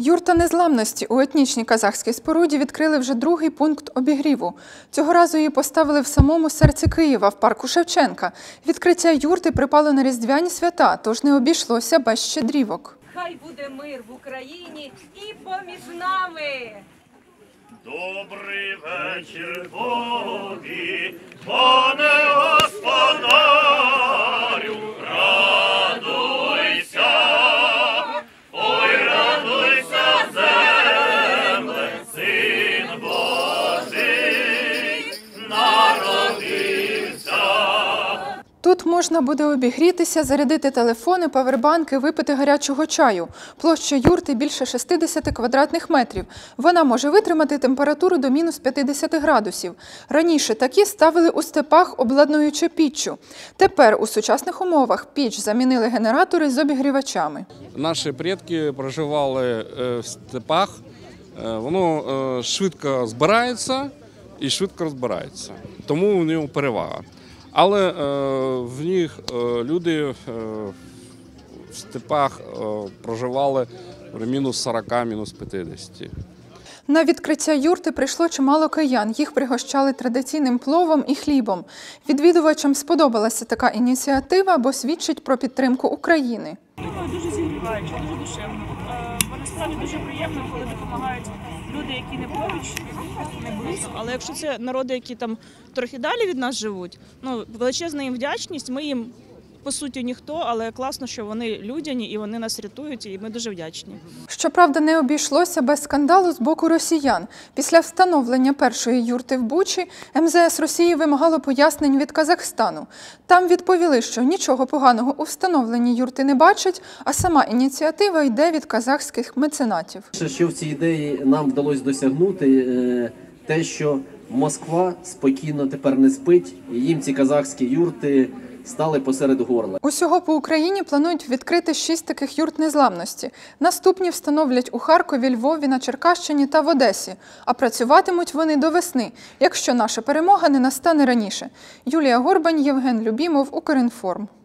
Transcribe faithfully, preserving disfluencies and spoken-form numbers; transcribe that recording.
Юрта незламності у етнічній казахській споруді відкрили вже другий пункт обігріву. Цього разу її поставили в самому серці Києва, в парку Шевченка. Відкриття юрти припало на різдвяні свята, тож не обійшлося без щедрівок. Хай буде мир в Україні і поміж нами! Добрий вечір тобі, пане господарю, радуйся, ой, радуйся, земле, син Божий народився. Тут можна буде обігрітися, зарядити телефони, павербанки, випити гарячого чаю. Площа юрти більше шістдесят квадратних метрів. Вона може витримати температуру до мінус п'ятдесят градусів. Раніше такі ставили у степах, обладнуючи піччю. Тепер у сучасних умовах піч замінили генератори з обігрівачами. Наші предки проживали в степах, воно швидко збирається і швидко розбирається, тому в ньому перевага. Але е, в них е, люди е, в степах е, проживали в мінус сорок, мінус п'ятдесят. На відкриття юрти прийшло чимало киян. Їх пригощали традиційним пловом і хлібом. Відвідувачам сподобалася така ініціатива, бо свідчить про підтримку України. Дуже зігріваюче, дуже душевно. Бо насправді дуже приємно, коли допомагають люди, які не поруч, не близько. Але якщо це народи, які там трохи далі від нас живуть, ну, величезна їм вдячність, ми їм, по суті, ніхто, але класно, що вони людяні і вони нас рятують, і ми дуже вдячні. Щоправда, не обійшлося без скандалу з боку росіян. Після встановлення першої юрти в Бучі ем зе ес Росії вимагало пояснень від Казахстану. Там відповіли, що нічого поганого у встановленні юрти не бачать, а сама ініціатива йде від казахських меценатів. Що в цій ідеї нам вдалося досягнути, те, що Москва спокійно тепер не спить, і їм ці казахські юрти стали посеред горла. Усього по Україні планують відкрити шість таких юрт незламності. Наступні встановлять у Харкові, Львові, на Черкащині та в Одесі. А працюватимуть вони до весни, якщо наша перемога не настане раніше. Юлія Горбань, Євген Любімов, Укрінформ.